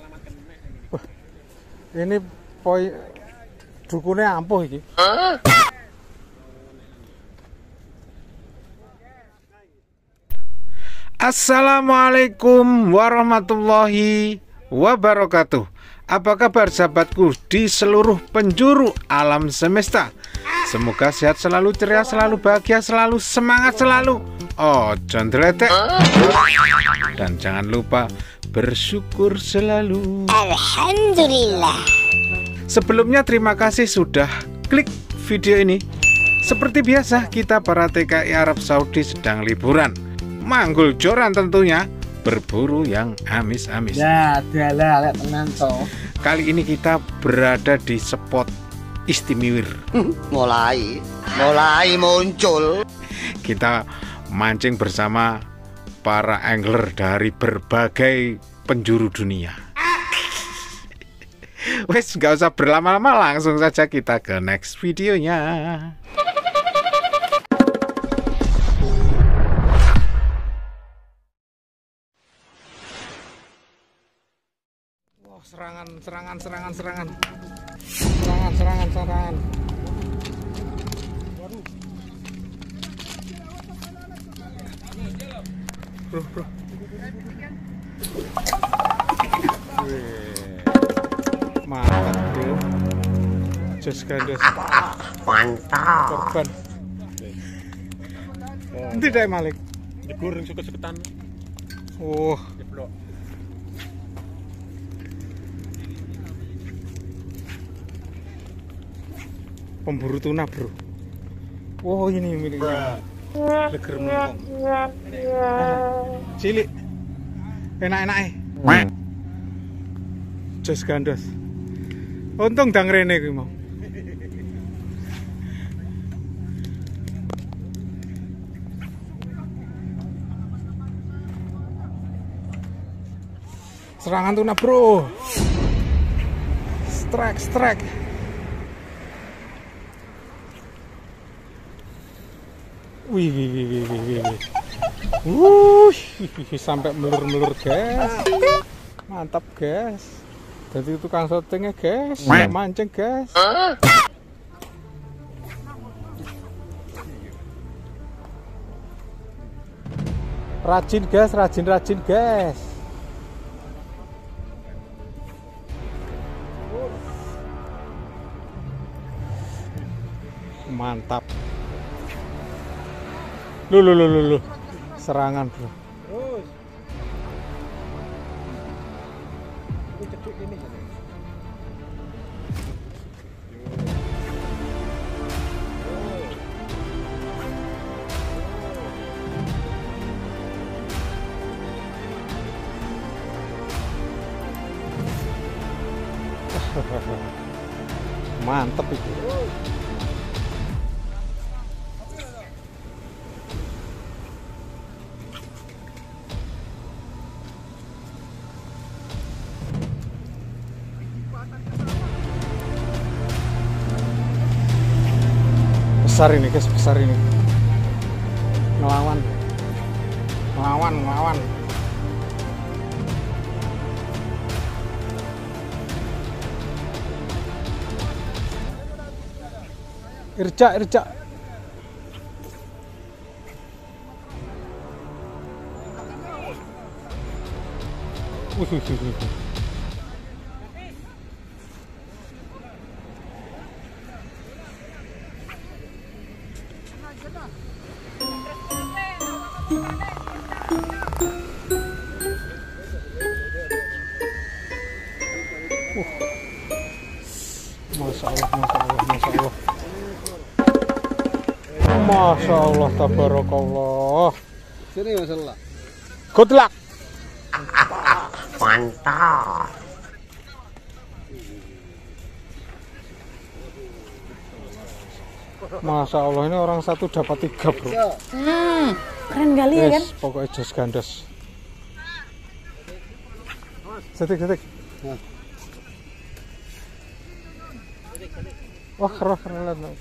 Wah, ini poi dukune ampuh iki. Assalamualaikum warahmatullahi wabarakatuh. Apa kabar sahabatku di seluruh penjuru alam semesta? Semoga sehat selalu, ceria selalu, bahagia selalu, semangat selalu. Oh, jangan terletek. Dan jangan lupa bersyukur selalu. Alhamdulillah. Sebelumnya terima kasih sudah klik video ini. Seperti biasa kita para TKI Arab Saudi sedang liburan, manggul joran tentunya, berburu yang amis-amis. Ya, adalah tenan toh. Kali ini kita berada di spot istimewa. Mulai muncul. Kita mancing bersama para angler dari berbagai penjuru dunia. Wes, nggak usah berlama-lama, langsung saja kita ke next videonya. Wah, serangan. Bro. Mantap bro. Just gandes. Mantap. Korban. Tidak Malik. Digoreng suket-suketan. Oh. Pemburu tuna bro. Oh, ini miliknya. Leger melengkung. Cilik. Enak-enak. Jos gandos. Untung dang rene kuwi mau. Serangan tuna bro. Strike. Wih. Sampai melur-melur guys. Mantap guys. Jadi tukang syutingnya guys, mancing guys. Rajin guys. Mantap. Lu. Serangan bro. Mantap itu. Besar ini guys, ngelawan. Irja. Masya Allah, tabarakallah. Sini masalah. Good luck. Mantap. Masya Allah, ini orang satu dapat 3 bro. Keren kali ya kan? Pokoknya jos gandos. Setik. Wah, keren.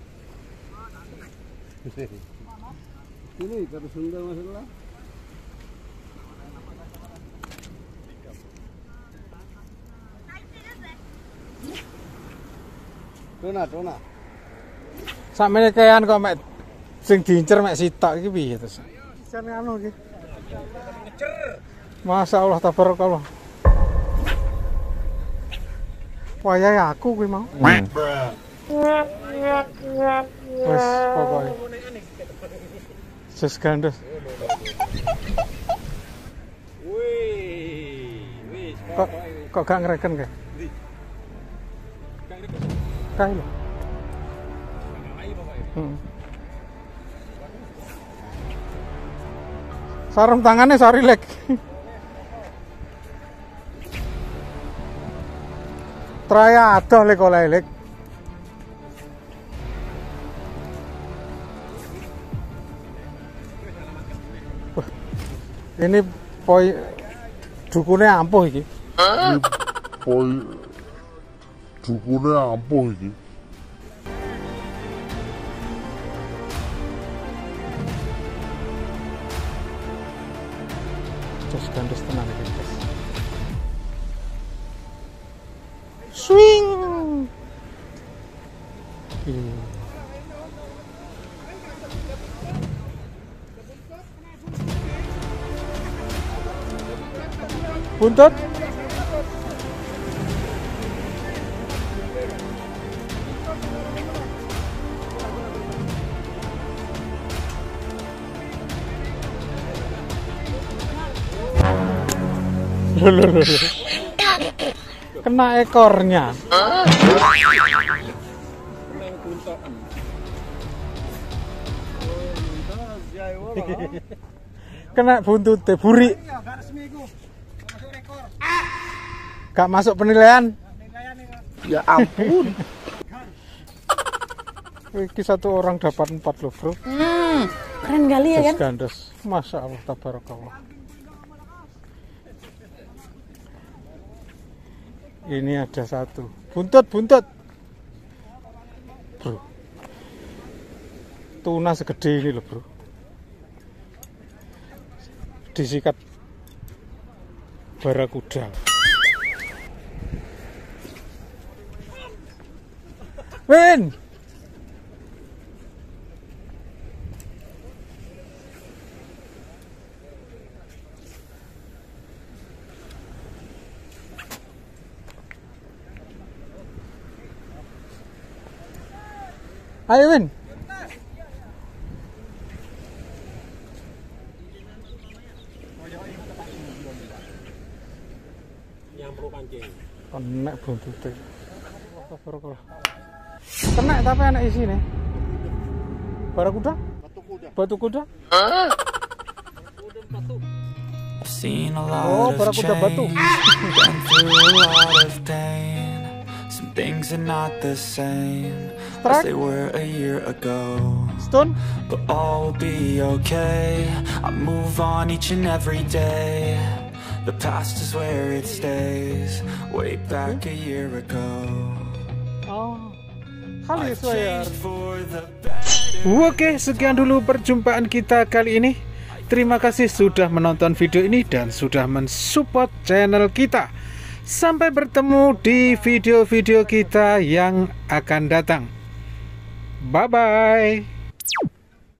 Ini kata Sunda masalah. Tuna. Sakmene kean kok mek sing diincer mek sitok iki piye terus? Jan anu iki. Masyaallah tabarakallah. Wayahe aku kuwi mau. Wes pokoke. Sus gandos. Kok gak ngereken kae? Kae lho. Sarung tangannya sorry lek. Traya adoh lek oleh lek. Ini poi dukune ampuh iki. Poi dukune ampuh iki. Terus gandos tenan iki, guys. Swing. Buntut. Kena ekornya. Kena buntut buri. Gak masuk penilaian. Ya ampun. Iki satu orang dapat 4 loh, bro. Keren kali ya kan? Gandos. Masya Allah, tabarakallah. Ini ada satu. Buntut. Bro. Tuna segede ini loh, bro. Disikat barakuda. Win. Ayo Win. Nyampruk kancing. Kena buntute. Kena tapi anak isi nih. Barakuda? Batu kuda? Seen a lot of barakuda batu. change, been through a lot of pain. Some things are not the same as they were a year ago. Stone? But all will be okay. I move on each and every day. The past is where it stays. Way back a year ago. Oh. Kali I've saya. changed for the better. Oke, sekian dulu perjumpaan kita kali ini. Terima kasih sudah menonton video ini dan sudah mensupport channel kita. Sampai bertemu di video-video kita yang akan datang. Bye-bye.